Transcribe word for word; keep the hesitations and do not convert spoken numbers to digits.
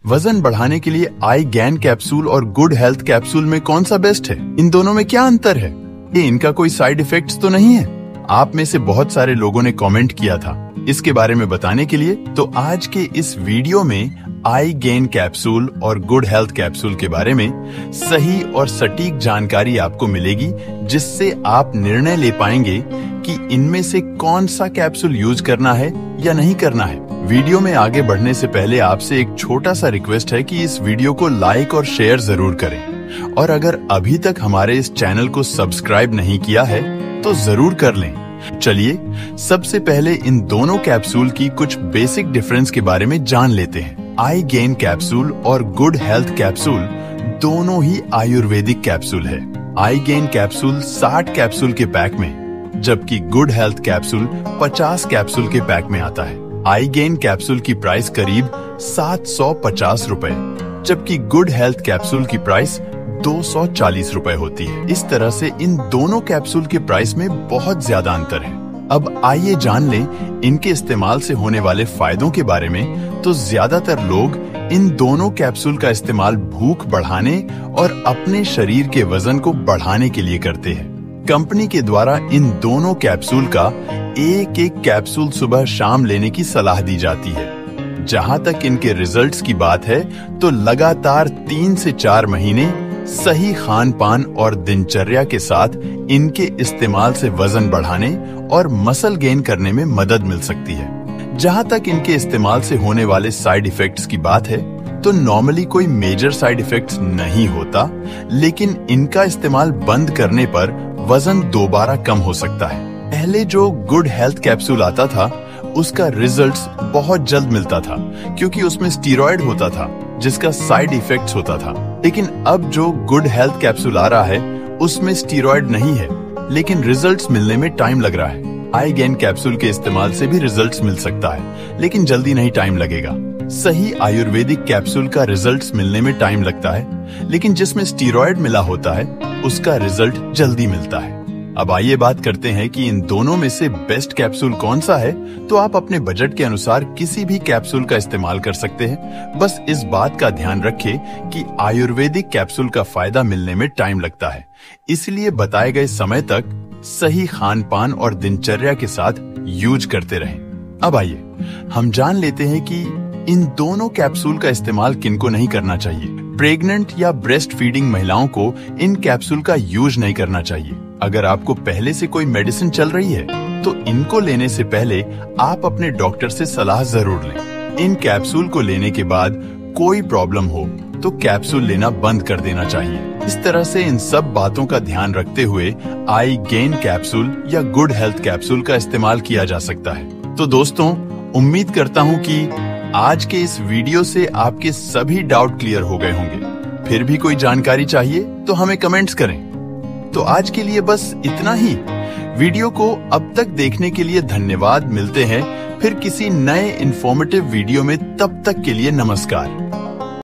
वजन बढ़ाने के लिए आई गैन कैप्सूल और गुड हेल्थ कैप्सूल में कौन सा बेस्ट है? इन दोनों में क्या अंतर है? ये इनका कोई साइड इफेक्ट्स तो नहीं है? आप में से बहुत सारे लोगों ने कमेंट किया था इसके बारे में बताने के लिए, तो आज के इस वीडियो में आई गेन कैप्सूल और गुड हेल्थ कैप्सूल के बारे में सही और सटीक जानकारी आपको मिलेगी, जिससे आप निर्णय ले पाएंगे कि इनमें से कौन सा कैप्सूल यूज करना है या नहीं करना है। वीडियो में आगे बढ़ने से पहले आपसे एक छोटा सा रिक्वेस्ट है कि इस वीडियो को लाइक और शेयर जरूर करें, और अगर अभी तक हमारे इस चैनल को सब्सक्राइब नहीं किया है तो जरूर कर लें। चलिए सबसे पहले इन दोनों कैप्सूल की कुछ बेसिक डिफरेंस के बारे में जान लेते हैं। आई गेन कैप्सूल और गुड हेल्थ कैप्सूल दोनों ही आयुर्वेदिक कैप्सूल है। आई गेन कैप्सूल साठ कैप्सूल के पैक में, जबकि गुड हेल्थ कैप्सूल पचास कैप्सूल के पैक में आता है। आई गेन कैप्सूल की प्राइस करीब सात सौ पचास रुपए, जबकि गुड हेल्थ कैप्सूल की प्राइस दो सौ चालीस रुपए होती है। इस तरह से इन दोनों कैप्सूल के प्राइस में बहुत ज्यादा अंतर है। अब आइए जान लें इनके इस्तेमाल से होने वाले फायदों के बारे में। तो ज्यादातर लोग इन दोनों कैप्सूल का इस्तेमाल भूख बढ़ाने और अपने शरीर के वजन को बढ़ाने के लिए करते हैं। कंपनी के द्वारा इन दोनों कैप्सूल का एक एक कैप्सूल सुबह शाम लेने की सलाह दी जाती है। जहां तक इनके रिजल्ट्स की बात है तो लगातार तीन से चार महीने सही खान पान और दिनचर्या के साथ इनके इस्तेमाल से वजन बढ़ाने और मसल गेन करने में मदद मिल सकती है। जहां तक इनके इस्तेमाल से होने वाले साइड इफेक्ट्स की बात है तो नॉर्मली कोई मेजर साइड इफेक्ट्स नहीं होता, लेकिन इनका इस्तेमाल बंद करने पर वजन दोबारा कम हो सकता है। पहले जो गुड हेल्थ कैप्सूल आता था उसका रिजल्ट्स बहुत जल्द मिलता था, क्योंकि उसमें स्टीरॉयड होता था जिसका साइड इफेक्ट्स होता था। लेकिन अब जो गुड हेल्थ कैप्सूल आ रहा है उसमें स्टीरॉयड नहीं है, लेकिन रिजल्ट्स मिलने में टाइम लग रहा है। आई गेन कैप्सूल के इस्तेमाल से भी रिजल्ट्स मिल सकता है, लेकिन जल्दी नहीं टाइम लगेगा। सही आयुर्वेदिक कैप्सूल का रिजल्ट्स मिलने में टाइम लगता है, लेकिन जिसमें स्टीरॉयड मिला होता है उसका रिजल्ट जल्दी मिलता है। अब आइए बात करते हैं कि इन दोनों में से बेस्ट कैप्सूल कौन सा है। तो आप अपने बजट के अनुसार किसी भी कैप्सूल का इस्तेमाल कर सकते हैं। बस इस बात का ध्यान रखें कि आयुर्वेदिक कैप्सूल का फायदा मिलने में टाइम लगता है, इसलिए बताए गए समय तक सही खान पान और दिनचर्या के साथ यूज करते रहें। अब आइए हम जान लेते हैं कि इन दोनों कैप्सूल का इस्तेमाल किनको नहीं करना चाहिए। प्रेग्नेंट या ब्रेस्ट फीडिंग महिलाओं को इन कैप्सूल का यूज नहीं करना चाहिए। अगर आपको पहले से कोई मेडिसिन चल रही है तो इनको लेने से पहले आप अपने डॉक्टर से सलाह जरूर लें। इन कैप्सूल को लेने के बाद कोई प्रॉब्लम हो तो कैप्सूल लेना बंद कर देना चाहिए। इस तरह से इन सब बातों का ध्यान रखते हुए आई गेन कैप्सूल या गुड हेल्थ कैप्सूल का इस्तेमाल किया जा सकता है। तो दोस्तों, उम्मीद करता हूँ कि आज के इस वीडियो से आपके सभी डाउट क्लियर हो गए होंगे। फिर भी कोई जानकारी चाहिए तो हमें कमेंट्स करें। तो आज के लिए बस इतना ही। वीडियो को अब तक देखने के लिए धन्यवाद। मिलते हैं फिर किसी नए इंफॉर्मेटिव वीडियो में, तब तक के लिए नमस्कार।